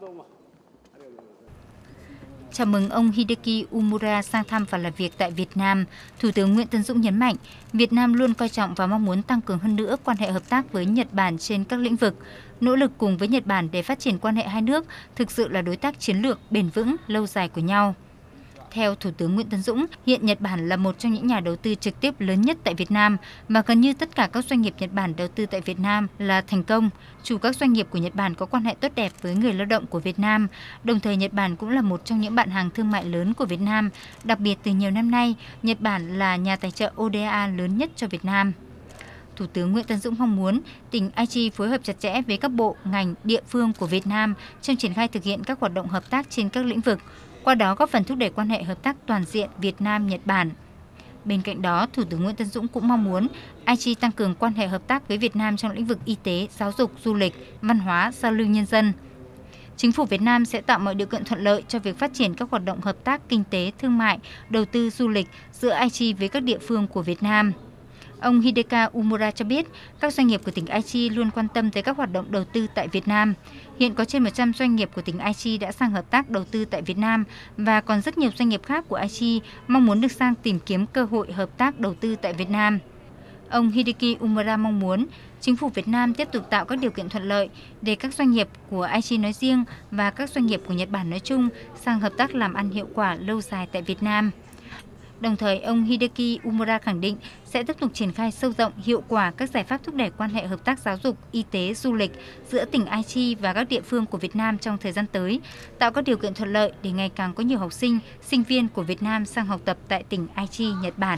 Chào mừng ông Hideki Umura sang thăm và làm việc tại Việt Nam, Thủ tướng Nguyễn Tấn Dũng nhấn mạnh, Việt Nam luôn coi trọng và mong muốn tăng cường hơn nữa quan hệ hợp tác với Nhật Bản trên các lĩnh vực, nỗ lực cùng với Nhật Bản để phát triển quan hệ hai nước thực sự là đối tác chiến lược bền vững, lâu dài của nhau. Theo Thủ tướng Nguyễn Tấn Dũng, hiện Nhật Bản là một trong những nhà đầu tư trực tiếp lớn nhất tại Việt Nam và gần như tất cả các doanh nghiệp Nhật Bản đầu tư tại Việt Nam là thành công. Chủ các doanh nghiệp của Nhật Bản có quan hệ tốt đẹp với người lao động của Việt Nam. Đồng thời, Nhật Bản cũng là một trong những bạn hàng thương mại lớn của Việt Nam. Đặc biệt, từ nhiều năm nay, Nhật Bản là nhà tài trợ ODA lớn nhất cho Việt Nam. Thủ tướng Nguyễn Tấn Dũng mong muốn tỉnh Aichi phối hợp chặt chẽ với các bộ, ngành, địa phương của Việt Nam trong triển khai thực hiện các hoạt động hợp tác trên các lĩnh vực, qua đó góp phần thúc đẩy quan hệ hợp tác toàn diện Việt Nam-Nhật Bản. Bên cạnh đó, Thủ tướng Nguyễn Tấn Dũng cũng mong muốn Aichi tăng cường quan hệ hợp tác với Việt Nam trong lĩnh vực y tế, giáo dục, du lịch, văn hóa, giao lưu nhân dân. Chính phủ Việt Nam sẽ tạo mọi điều kiện thuận lợi cho việc phát triển các hoạt động hợp tác kinh tế, thương mại, đầu tư du lịch giữa Aichi với các địa phương của Việt Nam. Ông Hideki Umura cho biết, các doanh nghiệp của tỉnh Aichi luôn quan tâm tới các hoạt động đầu tư tại Việt Nam. Hiện có trên 100 doanh nghiệp của tỉnh Aichi đã sang hợp tác đầu tư tại Việt Nam và còn rất nhiều doanh nghiệp khác của Aichi mong muốn được sang tìm kiếm cơ hội hợp tác đầu tư tại Việt Nam. Ông Hideki Umura mong muốn chính phủ Việt Nam tiếp tục tạo các điều kiện thuận lợi để các doanh nghiệp của Aichi nói riêng và các doanh nghiệp của Nhật Bản nói chung sang hợp tác làm ăn hiệu quả lâu dài tại Việt Nam. Đồng thời, ông Hideki Umura khẳng định sẽ tiếp tục triển khai sâu rộng, hiệu quả các giải pháp thúc đẩy quan hệ hợp tác giáo dục, y tế, du lịch giữa tỉnh Aichi và các địa phương của Việt Nam trong thời gian tới, tạo các điều kiện thuận lợi để ngày càng có nhiều học sinh, sinh viên của Việt Nam sang học tập tại tỉnh Aichi, Nhật Bản.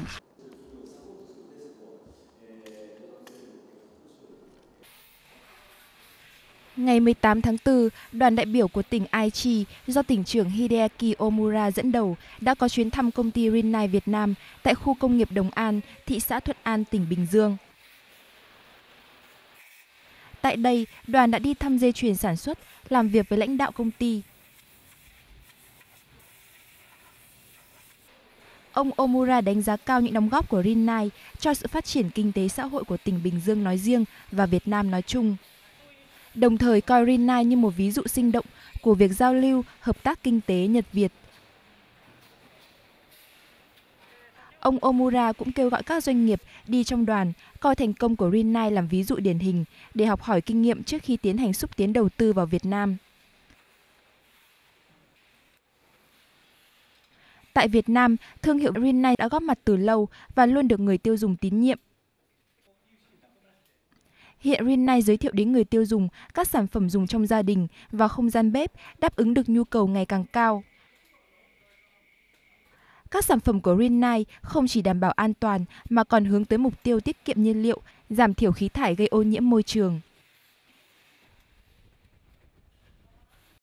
Ngày 18 tháng 4, đoàn đại biểu của tỉnh Aichi do tỉnh trưởng Hideki Omura dẫn đầu đã có chuyến thăm công ty Rinnai Việt Nam tại khu công nghiệp Đồng An, thị xã Thuận An, tỉnh Bình Dương. Tại đây, đoàn đã đi thăm dây chuyền sản xuất, làm việc với lãnh đạo công ty. Ông Omura đánh giá cao những đóng góp của Rinnai cho sự phát triển kinh tế xã hội của tỉnh Bình Dương nói riêng và Việt Nam nói chung. Đồng thời coi Rinnai như một ví dụ sinh động của việc giao lưu, hợp tác kinh tế Nhật-Việt. Ông Omura cũng kêu gọi các doanh nghiệp đi trong đoàn coi thành công của Rinnai làm ví dụ điển hình để học hỏi kinh nghiệm trước khi tiến hành xúc tiến đầu tư vào Việt Nam. Tại Việt Nam, thương hiệu Rinnai đã góp mặt từ lâu và luôn được người tiêu dùng tín nhiệm. Hiện Rinnai giới thiệu đến người tiêu dùng các sản phẩm dùng trong gia đình và không gian bếp đáp ứng được nhu cầu ngày càng cao. Các sản phẩm của Rinnai không chỉ đảm bảo an toàn mà còn hướng tới mục tiêu tiết kiệm nhiên liệu, giảm thiểu khí thải gây ô nhiễm môi trường.